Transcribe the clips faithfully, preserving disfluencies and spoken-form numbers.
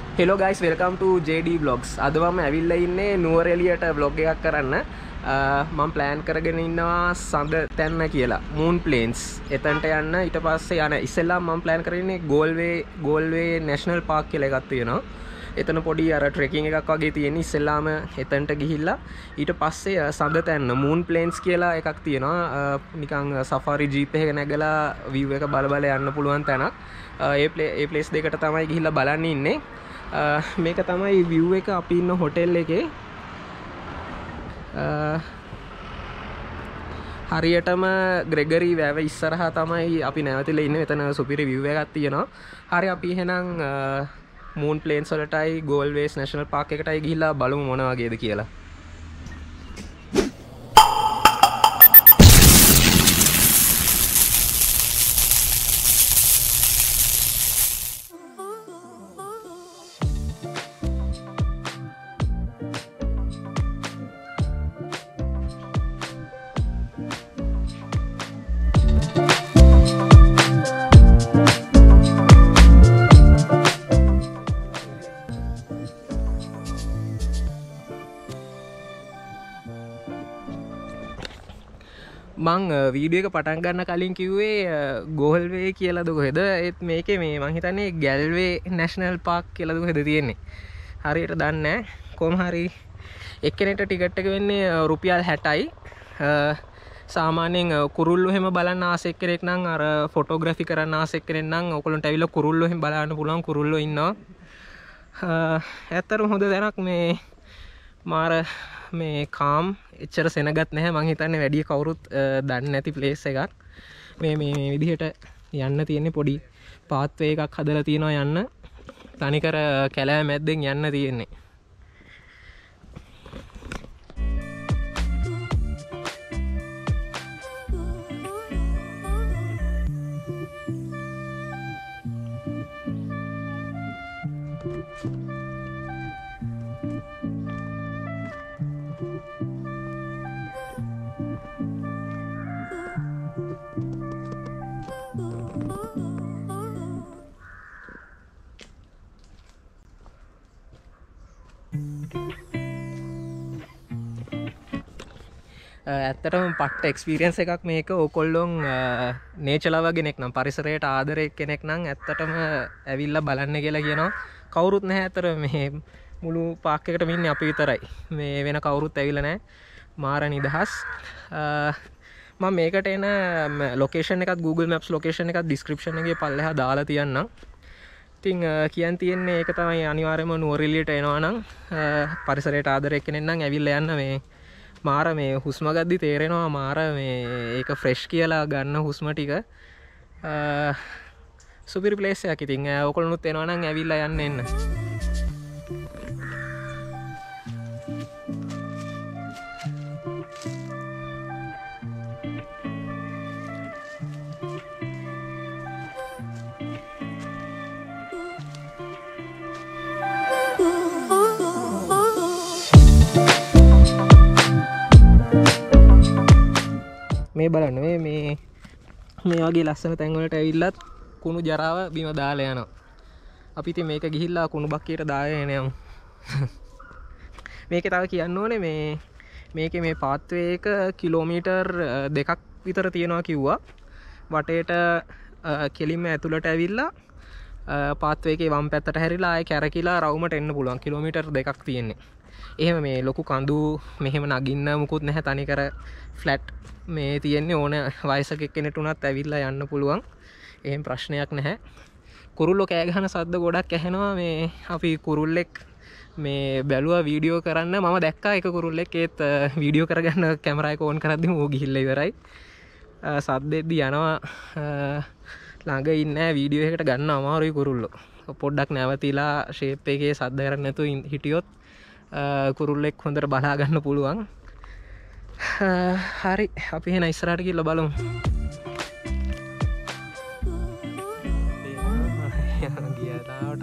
Hello guys, welcome to J D Vlogs. අද මම ඇවිල්ලා ඉන්නේ නුවරඑළියට vlog එකක් කරන්න. මම plan කරගෙන ඉන්නවා සඳතැන්න කියලා. Moon Plains. එතනට යන්න ඊට පස්සේ යන ඉස්සෙල්ලා මම plan කරන්නේ Galway Galway National Park කියලා එකක් තියෙනවා. එතන පොඩි අර trekking එකක් වගේ තියෙන ඉස්සෙල්ලාම එතනට ගිහිල්ලා ඊට පස්සේ සඳතැන්න Moon Plains කියලා එකක් තියෙනවා. නිකන් safari jeep එකක නැගලා view එක බල බල යන්න පුළුවන් තැනක්. ඒ ඒ place දෙකට තමයි ගිහිල්ලා බලන්න ඉන්නේ. මේක තමයි view එක අපි ඉන්න hotel එකේ හරියටම ග්‍රෙගරි වැව ඉස්සරහා තමයි අපි නැවතිලා ඉන්නේ. මෙතන සුපිරි view එකක් තියෙනවා. හරි අපි එහෙනම් Moon Plains වලටයි Galway National Park එකටයි ගිහිල්ලා බලමු මොන වගේද කියලා. මං වීඩියෝ එක පටන් ගන්න කලින් කිව්වේ Galway කියලාද කොහෙද? ඒත් මේකේ මේ මං හිතන්නේ Galway National Park කියලාද කොහෙද තියෙන්නේ. හරියට දන්නේ නැහැ. කොහොම හරි එක්කෙනෙක්ට ටිකට් එක වෙන්නේ රුපියල් හැටයි. සාමාන්‍යයෙන් කුරුල්ලෝ එහෙම බලන්න ආසෙක් කෙනෙක් නම් අර ෆොටෝග්‍රැෆි කරන්න ආසෙක් කෙනෙක් නම් ඔයගොල්ලන්ට ඇවිල්ලා කුරුල්ලෝ එහෙම බලන්න පුළුවන්. කුරුල්ලෝ ඉන්නවා. ඇත්තටම හොඳ දැනක් මේ මාර මේ කාම් එච්චර සෙනගත් නැහැ. මං හිතන්නේ වැඩි කවුරුත් දන්නේ නැති ප්ලේස් එකක්. මේ මේ විදිහට යන්න තියෙන්නේ පොඩි පාත් වේ එකක් හදලා තියෙනවා යන්න. තනිකර කැලෑ මැද්දෙන් යන්න තියෙන්නේ. ඇත්තටම පට්ට එක්ස්පීරියන්ස් එකක් මේක. ඕකොල්ලොන් නේචර් ලවර් කෙනෙක් නම් පරිසරයට ආදරේ කෙනෙක් නම් ඇත්තටම ඇවිල්ලා බලන්න කියලා කියනවා. කවුරුත් නැහැ අතර මේ මුළු පාක් එකටම ඉන්නේ අපි විතරයි. මේ වෙන කවුරුත් ඇවිල්ලා නැහැ. මාර නිදහස්. මම මේකට එන ලොකේෂන් එකත් Google Maps ලොකේෂන් එකත් description එකේ පල්ලෙහා දාලා තියන්නම්. ඉතින් කියන් තියෙන්නේ ඒක තමයි අනිවාර්යයෙන්ම නුවරඑළියට එනවා නම් පරිසරයට ආදරේ කෙනෙක් නම් ඇවිල්ලා යන්න. මේ මාර මේ හුස්ම ගද්දි තේරෙනවා මාර මේ ඒක ෆ්‍රෙෂ් කියලා ගන්න හුස්ම ටික. සුපිරි ප්ලේස් එකක්. ඉතින් ඔයගොල්ලොනුත් එනවා නම් ඇවිල්ලා යන්න එන්න. මේ බලන්න මේ මේ මේ වගේ ලස්සන තැන් වලට ඇවිල්ලත් කුණු ජරාව බිම දාලා යනවා. අපි ඉතින් මේක ගිහිල්ලා කුණු බක්කියට දාගෙන යමු. මේකේ තව කියන්න ඕනේ මේ මේකේ මේ පාත්වේ එක කිලෝමීටර් දෙකක් විතර තියෙනවා කිව්වා. වටේට කෙලින්ම ඇතුළට ඇවිල්ලා පාත්වේ එකේ වම් පැත්තට හැරිලා ආයේ කැරකිලා රවුමට එන්න පුළුවන්. කිලෝමීටර් දෙකක් තියෙන්නේ. එහෙම මේ ලොකු කඳු මෙහෙම නගින්න මුකුත් නැහැ. තනිකර ෆ්ලැට් මේ තියෙන්නේ. ඕන වයසක කෙනෙකුට උනත් ඇවිල්ලා යන්න පුළුවන්. එහෙම ප්‍රශ්නයක් නැහැ. කුරුල්ලෝ කෑ ගහන සද්ද ගොඩක් ඇහෙනවා. මේ අපි කුරුල්ලෙක් මේ බැලුවා වීඩියෝ කරන්න. මම දැක්කා එක කුරුල්ලෙක් ඒත් වීඩියෝ කරගන්න කැමරා එක ඕන් කරද්දිම ඌ ගිහිල්ලා ඉවරයි. සද්දෙද්දි යනවා. ළඟ ඉන්නේ වීඩියෝ එකකට ගන්න අමාරුයි කුරුල්ලෝ. පොඩ්ඩක් නැවතිලා ෂේප් එකේ සද්ද කරන්නේ නැතුව හිටියොත් කුරුල්ලෙක් හොඳට බලා ගන්න පුළුවන්. හරි අපි එහෙනම් ඉස්සරහට ගිහලා බලමු. ගියාට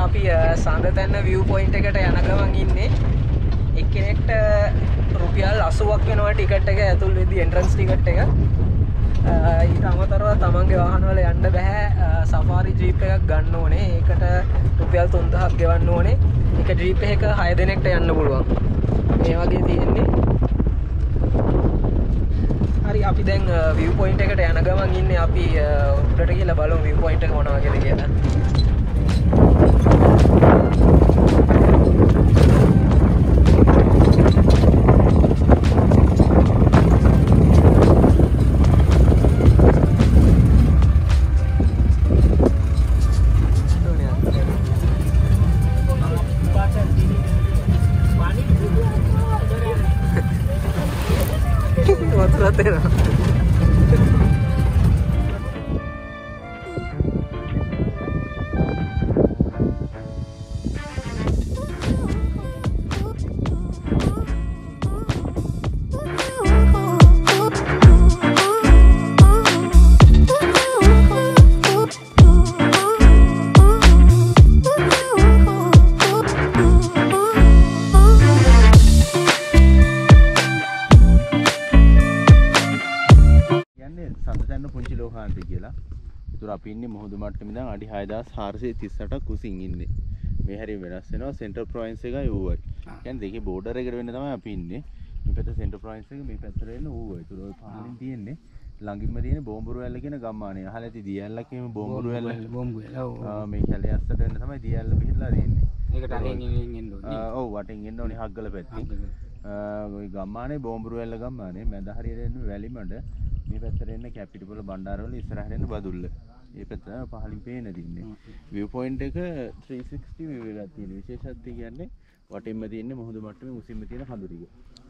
අපි සඳතැන්න view point එකට යන ගමන් ඉන්නේ. එක්කෙනෙක්ට රුපියල් අසූවක් වෙනවා ටිකට් එක ඇතුල් වෙද්දී එන්ට්‍රන්ස් ටිකට් එක. ඊට අමතරව තමන්ගේ වාහන වල යන්න බෑ. සෆාරි ජීප් එකක් ගන්න ඕනේ. ඒකට රුපියල් තුන්දහක් ගෙවන්න ඕනේ. එක ජීප් එකක හය දෙනෙක්ට යන්න පුළුවන්. මේ වගේ තියෙන්නේ. හරි අපි දැන් view point එකට යන ගමන් ඉන්නේ. අපි උඩට ගිහලා බලමු view point එක මොන වගේද කියලා. අපි ඉන්නේ මුහුදු මට්ටමේ ඉඳන් අඩි හය දහස් හාරසිය තිස් අටක් කුසින් ඉන්නේ. මේ හැරි වෙනස් වෙනවා සෙන්ටර් ප්‍රොවින්ස් එකයි ඌවයි. කියන්නේ දෙකේ බෝඩර් එකට වෙන්න තමයි අපි ඉන්නේ. මේ පැත්ත සෙන්ටර් ප්‍රොවින්ස් එක මේ පැත්තට එන්න ඌවයි. ඒතර ඔය පහලින් තියෙන්නේ ළඟින්ම තියෙන බෝම්බුරු වැල්ල කියන ගම්මානේ. අහලා ඇති දියැල්ලක් කියමු බෝම්බුරු වැල්ල. බෝම්බුරු වැල්ල. ඔව්. මේ කැලේ අස්සට වෙන්න තමයි දියැල්ල පිහිටලා තියෙන්නේ. ඒකට අරින් එන්න ඕනේ. ඔව් වටින් එන්න ඕනේ හග්ගල පැත්තේ. ඔය ගම්මානේ බෝම්බුරු වැල්ල ගම්මානේ මැද හරියට එන්න වැලිමඩ මේ පැත්තට එන්න කැපිටිපොළ බණ්ඩාරවල ඉස්සරහට එන්න බදුල්ල. මේ පැත්ත පහලින් පේන දින්නේ. view point එක three sixty view එකක් තියෙන. විශේෂත්වය කියන්නේ වටින්ම තියෙන මුහුදු මට්ටමේ උසින්ම තියෙන කඳු ටික.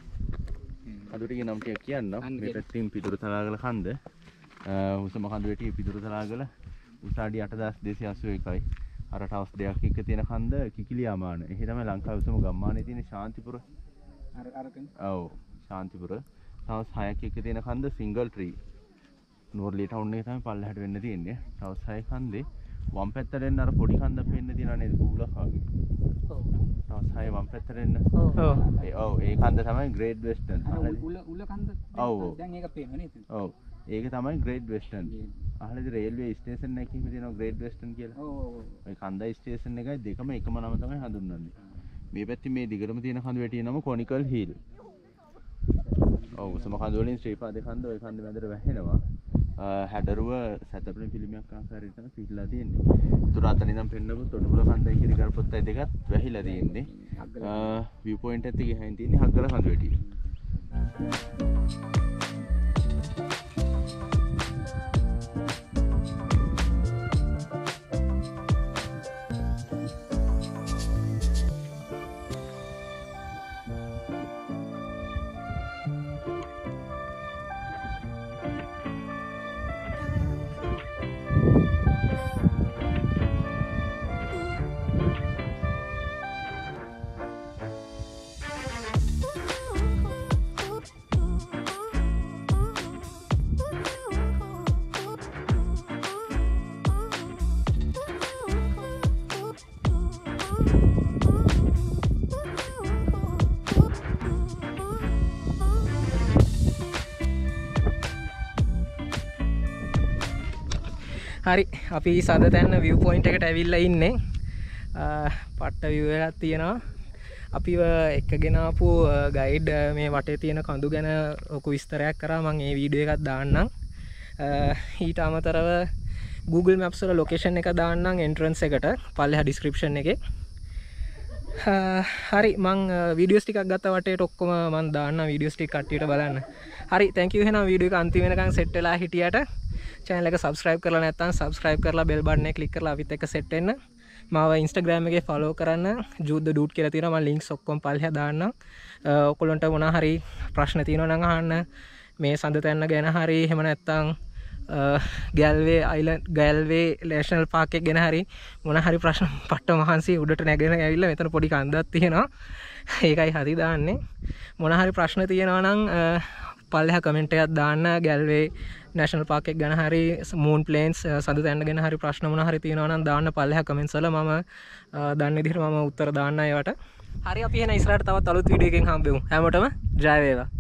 කඳු ටිකේ නම් ටික කියන්නම්. මේ පැත්තෙන් පිටුරු තලාගල කන්ද. උසම කඳු වැටි පිටුරු තලාගල උස අඩි අට දහස් දෙසිය අසූ එකයි. අර ටවස් දෙකක් එක්ක තියෙන කන්ද කිකිලියාමාන. එහි තමයි ලංකාවේ උසම ගම්මානේ තියෙන ශාන්තිපුර. අර අරකනේ. ඔව් ශාන්තිපුර. ටවස් හයක් එක්ක තියෙන කන්ද සිංගල් ට්‍රී. නෝර්ලි ටවුන් එකේ තමයි පල්ලෙහාට වෙන්න තියෙන්නේ. ටවස් හය කන්දේ වම් පැත්තට එන්න අර පොඩි කන්දක් පේන්න තියෙනවා නේද? බුලක් වගේ. ඔව්. ටවස් හය වම් පැත්තට එන්න. ඔව්. ඒ ඔව් ඒ කන්ද තමයි ග්‍රේට් වෙස්ටර්න්. උල උල කන්ද. ඔව්. දැන් ඒක පේනවා නේද? ඔව්. ඒක තමයි ග්‍රේට් වෙස්ටර්න්. අහලදී රේල්වේ ස්ටේෂන් එකකින් තියෙනවා ග්‍රේට් වෙස්ටර්න් කියලා. ඔව් ඔව්. ඒ කන්දයි ස්ටේෂන් එකයි දෙකම එකම නම තමයි හඳුන්වන්නේ. මේ පැත්තේ මේ දිගටම තියෙන කඳු වැටිය නම කොනිකල් හීල්. ඔව් සම කඳු වලින් ශ්‍රීපාද කන්ද ওই කන්ද මැදට වැහෙනවා. හැඩරුව සැතපෙන පිළිමයක් ආකාරයට තමයි පිටලා තියෙන්නේ. ඒතර අතන ඉඳන් පෙන්නපු තොටුපුල කන්දයි කිරි කරපොත්තයි දෙකත් වැහිලා තියෙන්නේ. view point එකත් ගිහින් තියෙන්නේ හග්ගල කඳු වැටිය. හරි අපි සඳතැන්න view point එකට ඇවිල්ලා ඉන්නේ. පට්ට view එකක් තියෙනවා. අපිව එක්කගෙන ආපු ගයිඩ් මේ වටේ තියෙන කඳු ගැන ලොකු විස්තරයක් කරා. මම මේ වීඩියෝ එකක් දාන්නම්. ඊට අමතරව Google Maps වල location එක දාන්නම් entrance එකට පල්ලෙහා description එකේ. හරි මං වීඩියෝස් ටිකක් ගත්ත වටේට ඔක්කොම මං දාන්නම් වීඩියෝස් ටික කට්ටියට බලන්න. හරි thank you එහෙනම් වීඩියෝ එක අන්තිම වෙනකන් සෙට් වෙලා හිටියට channel එක subscribe කරලා නැත්නම් subscribe කරලා bell button එක click කරලා අපිත් එක්ක set වෙන්න. මාව Instagram එකේ follow කරන්න jude the dude කියලා තියෙනවා. මම links ඔක්කොම පල්ලෙහා දාන්නම්. ඔයගොල්ලන්ට මොනවා හරි ප්‍රශ්න තියෙනවා නම් අහන්න. මේ සඳතැන්න ගැන හරි එහෙම නැත්නම් Galway island Galway national park එක ගැන හරි මොන හරි ප්‍රශ්න පට්ට මහන්සි උඩට නැගෙන ඇවිල්ලා මෙතන පොඩි කන්දක් තියෙනවා. ඒකයි හරි දාන්නේ. මොන හරි ප්‍රශ්න තියෙනවා නම් පල්ලෙහා කමෙන්ට් එකක් දාන්න ගැල්වේ නැෂනල් පාක් එක ගැන හරි මූන් ප්ලේන්ස් සඳතැන්න ගැන හරි ප්‍රශ්න මොනවා හරි තියෙනවා නම් දාන්න පල්ලෙහා කමෙන්ට්ස් වල මම දන්න විදිහට මම උත්තර දාන්න ඒවට. හරි අපි එහෙනම් ඉස්සරහට තවත් අලුත් වීඩියෝ එකකින් හම්බෙමු. හැමෝටම ජය වේවා.